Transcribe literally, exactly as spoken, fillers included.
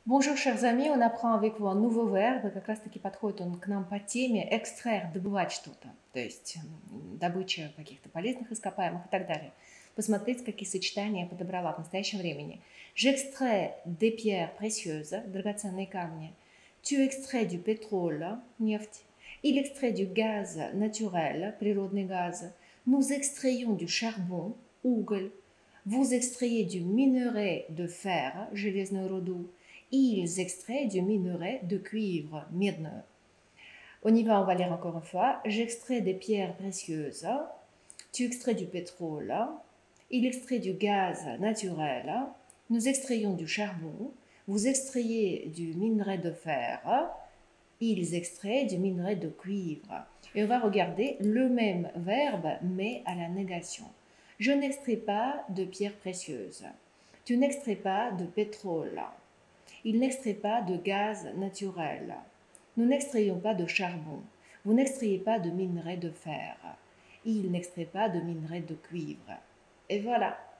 Bonjour, chers amis, on apprend avec vous un nouveau verbe, как раз-таки подходит он к нам по теме экстрэр, добывать что-то, то есть м, добыча каких-то полезных ископаемых и так далее. Посмотрите, какие сочетания я подобрала в настоящем времени. J'extrais des pierres précieuses, драгоценные камни. Tu extrais du pétrole, нефть. Il extrait du gaz naturel, природный газ. Nous extrayons du charbon, уголь. Vous extrayez du minerai de fer, железную руду. Ils extraient du minerai de cuivre, медную. On y va, on va lire encore une fois. J'extrais des pierres précieuses. Tu extrais du pétrole. Il extrait du gaz naturel. Nous extrayons du charbon. Vous extrayez du minerai de fer. Ils extraient du minerai de cuivre. Et on va regarder le même verbe, mais à la négation. Je n'extrais pas de pierres précieuses. Tu n'extrais pas de pétrole. Il n'extrait pas de gaz naturel. Nous n'extrayons pas de charbon. Vous n'extrayez pas de minerai de fer. Il n'extrait pas de minerai de cuivre. Et voilà.